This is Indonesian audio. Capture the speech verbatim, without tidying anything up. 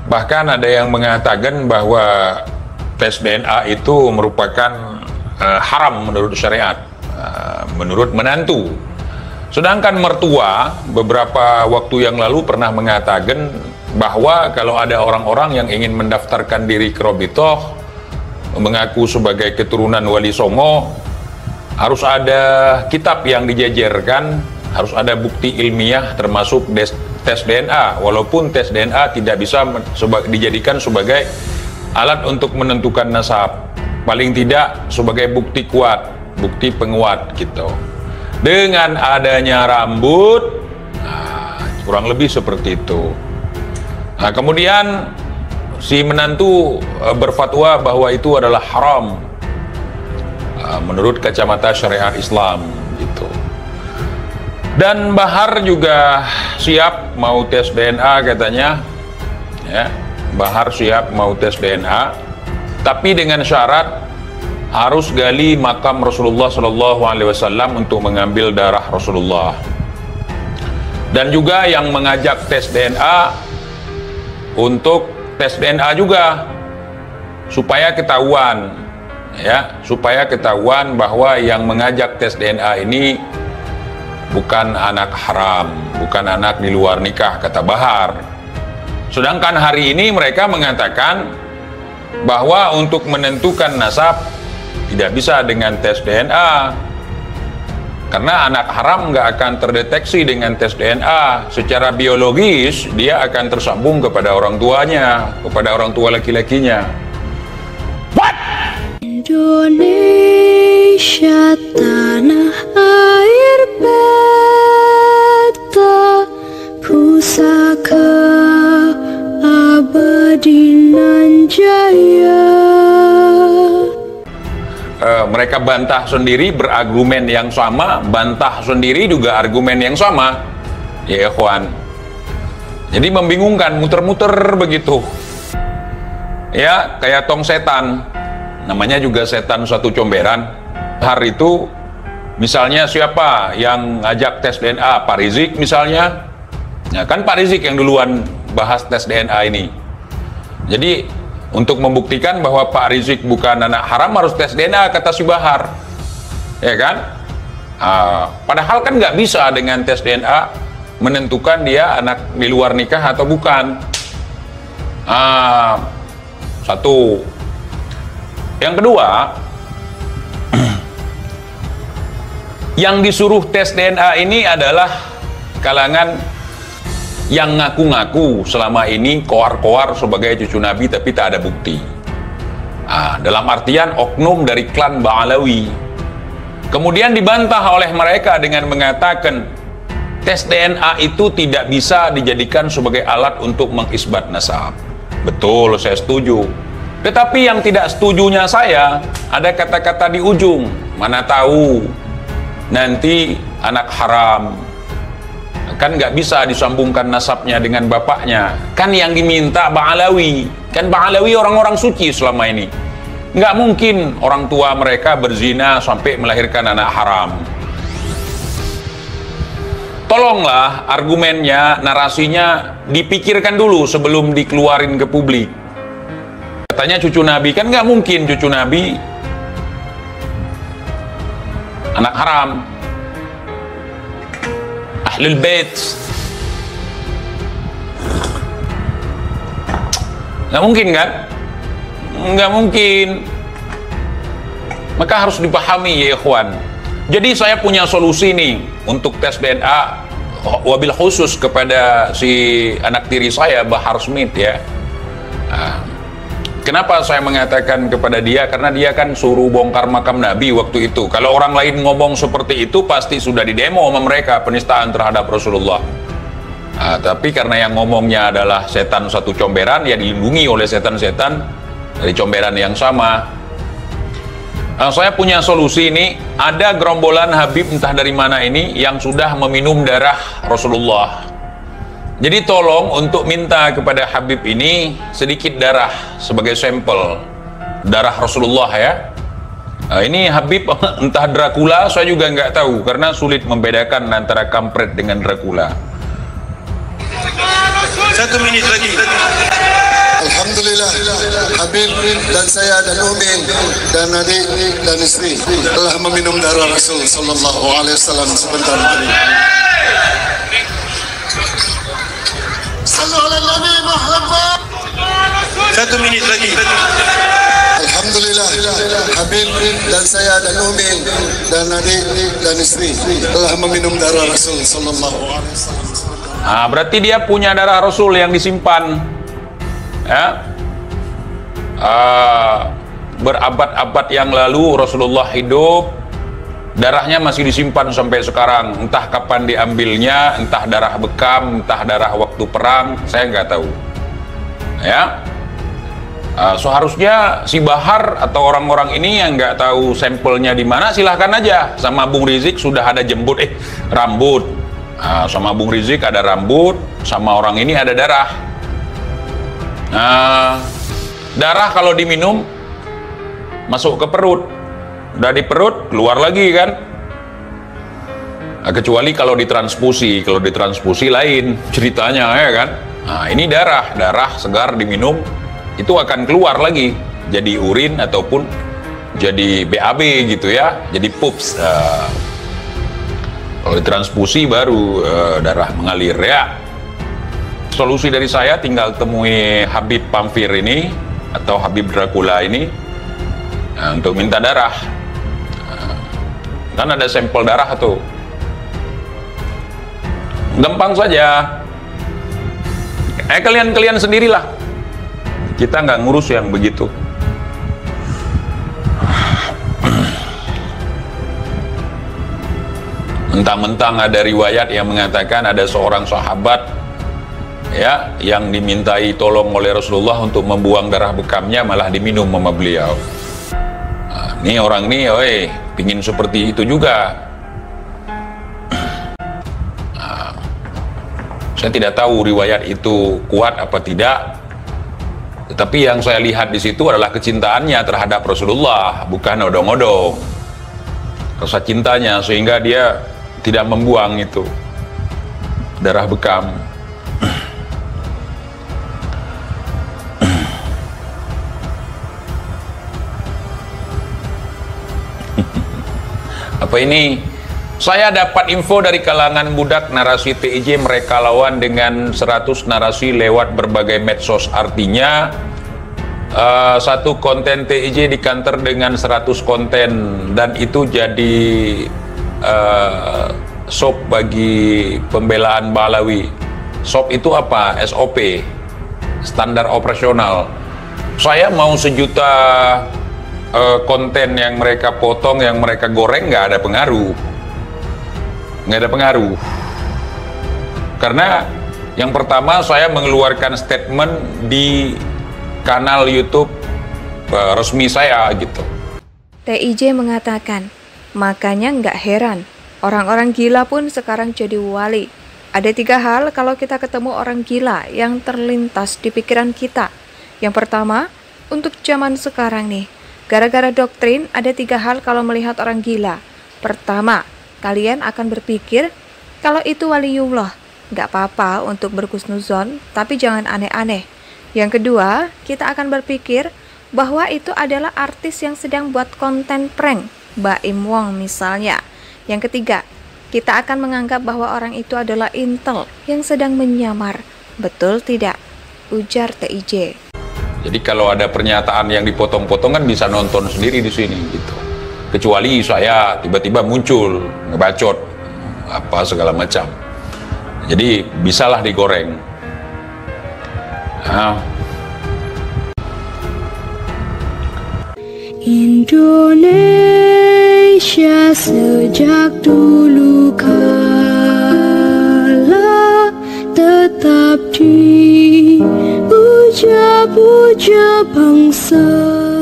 Bahkan ada yang mengatakan bahwa tes D N A itu merupakan uh, haram menurut syariat, uh, menurut menantu. Sedangkan mertua beberapa waktu yang lalu pernah mengatakan bahwa kalau ada orang-orang yang ingin mendaftarkan diri ke Robitoh, mengaku sebagai keturunan Wali Songo, harus ada kitab yang dijejerkan, harus ada bukti ilmiah termasuk tes D N A, walaupun tes D N A tidak bisa dijadikan sebagai alat untuk menentukan nasab, paling tidak sebagai bukti kuat, bukti penguat gitu. Dengan adanya rambut, nah, kurang lebih seperti itu. Nah, kemudian si menantu uh, berfatwa bahwa itu adalah haram uh, menurut kacamata syariat Islam gitu. Dan Bahar juga siap mau tes D N A katanya, ya. Bahar siap mau tes D N A, tapi dengan syarat harus gali makam Rasulullah Shallallahu Alaihi Wasallam untuk mengambil darah Rasulullah. Dan juga yang mengajak tes D N A untuk tes D N A juga supaya ketahuan, ya, supaya ketahuan bahwa yang mengajak tes D N A ini bukan anak haram, bukan anak di luar nikah, kata Bahar. Sedangkan hari ini mereka mengatakan bahwa untuk menentukan nasab tidak bisa dengan tes D N A, karena anak haram nggak akan terdeteksi dengan tes D N A. Secara biologis dia akan tersambung kepada orang tuanya, kepada orang tua laki-lakinya. What? Indonesia tanah air beta, pusaka abadi nan jaya. Uh, mereka bantah sendiri berargumen yang sama, bantah sendiri juga argumen yang sama, ya ikhwan. Jadi membingungkan, muter-muter begitu, ya, kayak tong setan, namanya juga setan satu comberan. Hari itu misalnya siapa yang ngajak tes D N A, Pak Rizik misalnya, ya kan Pak Rizik yang duluan bahas tes D N A ini. Jadi untuk membuktikan bahwa Pak Rizik bukan anak haram harus tes D N A, kata si Bahar, ya kan? Uh, padahal kan nggak bisa dengan tes D N A menentukan dia anak di luar nikah atau bukan. Uh, satu. Yang kedua, yang disuruh tes D N A ini adalah kalangan yang ngaku-ngaku selama ini koar-koar sebagai cucu Nabi tapi tak ada bukti. Nah, dalam artian oknum dari klan Ba'alawi. Kemudian dibantah oleh mereka dengan mengatakan tes D N A itu tidak bisa dijadikan sebagai alat untuk mengisbat nasab. Betul, saya setuju. Tetapi yang tidak setujunya saya, ada kata-kata di ujung, mana tahu nanti anak haram kan nggak bisa disambungkan nasabnya dengan bapaknya, kan yang diminta Ba'alawi, kan Ba'alawi orang-orang suci selama ini, nggak mungkin orang tua mereka berzina sampai melahirkan anak haram. Tolonglah argumennya, narasinya dipikirkan dulu sebelum dikeluarin ke publik. Katanya cucu Nabi, kan nggak mungkin cucu Nabi anak haram. Ahlul Bait nggak mungkin kan? Nggak mungkin. Maka harus dipahami ya ikhwan. Jadi saya punya solusi nih untuk tes D N A, wabil khusus kepada si anak tiri saya, Bahar Smith ya. Nah, kenapa saya mengatakan kepada dia? Karena dia kan suruh bongkar makam Nabi waktu itu. Kalau orang lain ngomong seperti itu, pasti sudah didemo sama mereka, penistaan terhadap Rasulullah. Nah, tapi karena yang ngomongnya adalah setan satu comberan, ya dilindungi oleh setan-setan dari comberan yang sama. Nah, saya punya solusi ini. Ada gerombolan Habib entah dari mana ini yang sudah meminum darah Rasulullah. Jadi tolong untuk minta kepada Habib ini sedikit darah sebagai sampel darah Rasulullah ya. Nah, ini Habib entah Dracula, saya juga nggak tahu karena sulit membedakan antara kampret dengan Dracula. Satu menit lagi. Alhamdulillah, Habib dan saya dan Umi dan adik dan istri telah meminum darah Rasul Sallallahu Alaihi Wasallam sebentar tadi. Sallu ala Nabi Muhammad. Satu minit lagi. Alhamdulillah, Habib dan saya dan Umi dan adik dan istri telah meminum darah Rasul Sallallahu Alaihi Wasallam. Nah, berarti dia punya darah Rasul yang disimpan, ya. Uh, berabad-abad yang lalu Rasulullah hidup, darahnya masih disimpan sampai sekarang. Entah kapan diambilnya, entah darah bekam, entah darah waktu perang, saya nggak tahu. Ya. Uh, seharusnya si Bahar atau orang-orang ini yang nggak tahu sampelnya di mana, silahkan aja. Sama Bung Rizik sudah ada jembut, eh rambut. Uh, sama Bung Rizik ada rambut, sama orang ini ada darah. Nah, darah kalau diminum masuk ke perut, udah di perut keluar lagi kan. Nah, kecuali kalau ditransfusi, kalau ditransfusi lain ceritanya ya kan. Nah, ini darah, darah segar diminum itu akan keluar lagi jadi urin ataupun jadi B A B gitu ya, jadi pups. Uh, kalau ditransfusi baru uh, darah mengalir ya. Solusi dari saya tinggal temui Habib Pamfir ini atau Habib Dracula ini uh, untuk minta darah. Uh, kan ada sampel darah tuh. Gampang saja. Eh kalian-kalian sendirilah. Kita nggak ngurus yang begitu. Mentang-mentang ada riwayat yang mengatakan ada seorang sahabat ya yang dimintai tolong oleh Rasulullah untuk membuang darah bekamnya, malah diminum sama beliau. Nah, ini orang ini, oi, pingin seperti itu juga. Nah, saya tidak tahu riwayat itu kuat apa tidak, tetapi yang saya lihat di situ adalah kecintaannya terhadap Rasulullah, bukan odong-odong. Rasa cintanya sehingga dia tidak membuang itu darah bekam. Apa ini? Saya dapat info dari kalangan budak narasi T I J mereka lawan dengan seratus narasi lewat berbagai medsos. Artinya uh, satu konten T I J dikanter dengan seratus konten dan itu jadi uh, sop bagi pembelaan Balawi. Sop itu apa? S O P, standar operasional. Saya mau sejuta uh, konten yang mereka potong, yang mereka goreng, nggak ada pengaruh. Nggak ada pengaruh. Karena yang pertama saya mengeluarkan statement di kanal YouTube uh, resmi saya gitu. T I J mengatakan, makanya nggak heran orang-orang gila pun sekarang jadi wali. Ada tiga hal kalau kita ketemu orang gila yang terlintas di pikiran kita. Yang pertama, untuk zaman sekarang nih, gara-gara doktrin ada tiga hal kalau melihat orang gila. Pertama, kalian akan berpikir kalau itu waliullah, nggak apa-apa untuk berhusnuzon, tapi jangan aneh-aneh. Yang kedua, kita akan berpikir bahwa itu adalah artis yang sedang buat konten prank, Baim Wong misalnya. Yang ketiga, kita akan menganggap bahwa orang itu adalah intel yang sedang menyamar. Betul tidak? Ujar T I J. Jadi kalau ada pernyataan yang dipotong-potong kan bisa nonton sendiri di sini gitu. Kecuali saya tiba-tiba muncul ngebacot apa segala macam. Jadi bisalah digoreng. Nah. Indonesia sejak dulu kala tetap dipuja-puja bangsa.